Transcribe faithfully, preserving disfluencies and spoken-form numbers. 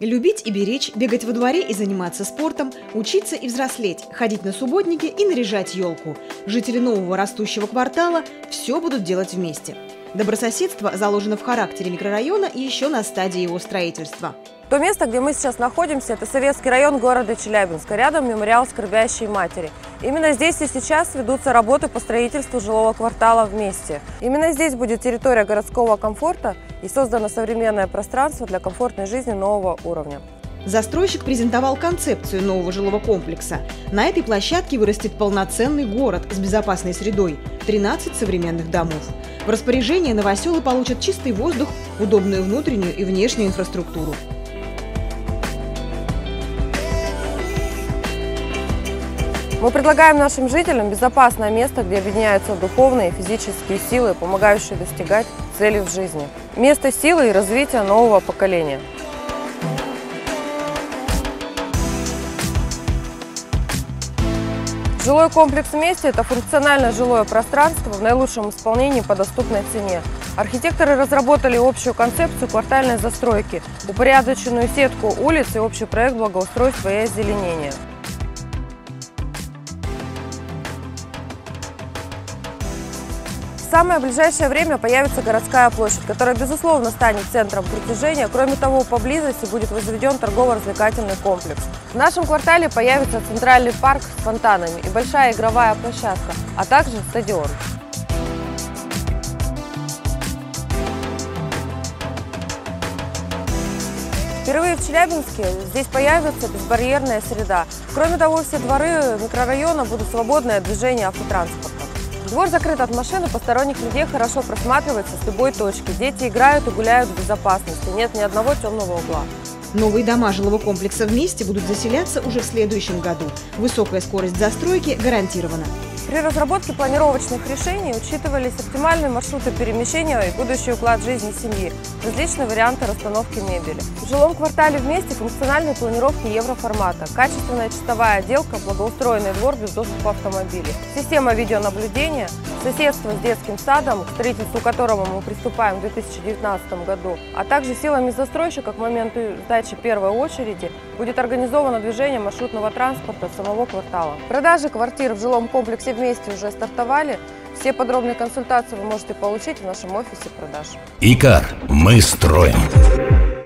Любить и беречь, бегать во дворе и заниматься спортом, учиться и взрослеть, ходить на субботники и наряжать елку. Жители нового растущего квартала все будут делать вместе. Добрососедство заложено в характере микрорайона и еще на стадии его строительства. То место, где мы сейчас находимся, это Советский район города Челябинска, рядом мемориал скорбящей матери. Именно здесь и сейчас ведутся работы по строительству жилого квартала «Вместе». Именно здесь будет территория городского комфорта и создано современное пространство для комфортной жизни нового уровня. Застройщик презентовал концепцию нового жилого комплекса. На этой площадке вырастет полноценный город с безопасной средой – тринадцать современных домов. В распоряжение новоселы получат чистый воздух, удобную внутреннюю и внешнюю инфраструктуру. Мы предлагаем нашим жителям безопасное место, где объединяются духовные и физические силы, помогающие достигать целей в жизни. Место силы и развития нового поколения. Жилой комплекс «Вместе» – это функциональное жилое пространство в наилучшем исполнении по доступной цене. Архитекторы разработали общую концепцию квартальной застройки, упорядоченную сетку улиц и общий проект благоустройства и озеленения. В самое ближайшее время появится городская площадь, которая, безусловно, станет центром притяжения. Кроме того, поблизости будет возведен торгово-развлекательный комплекс. В нашем квартале появится центральный парк с фонтанами и большая игровая площадка, а также стадион. Впервые в Челябинске здесь появится безбарьерная среда. Кроме того, все дворы микрорайона будут свободны от движения автотранспорта. Двор закрыт от машин и посторонних людей, хорошо просматривается с любой точки. Дети играют и гуляют в безопасности, нет ни одного темного угла. Новые дома жилого комплекса «Вместе» будут заселяться уже в следующем году. Высокая скорость застройки гарантирована. При разработке планировочных решений учитывались оптимальные маршруты перемещения и будущий уклад жизни семьи, различные варианты расстановки мебели. В жилом квартале «Вместе» функциональные планировки евроформата, качественная чистовая отделка, благоустроенный двор без доступа автомобилей, система видеонаблюдения, соседство с детским садом, к строительству которого мы приступаем в две тысячи девятнадцатом году, а также силами застройщика к моменту сдачи первой очереди будет организовано движение маршрутного транспорта от самого квартала. Продажи квартир в жилом комплексе «Вместе» уже стартовали. Все подробные консультации вы можете получить в нашем офисе продаж. Икар. Мы строим.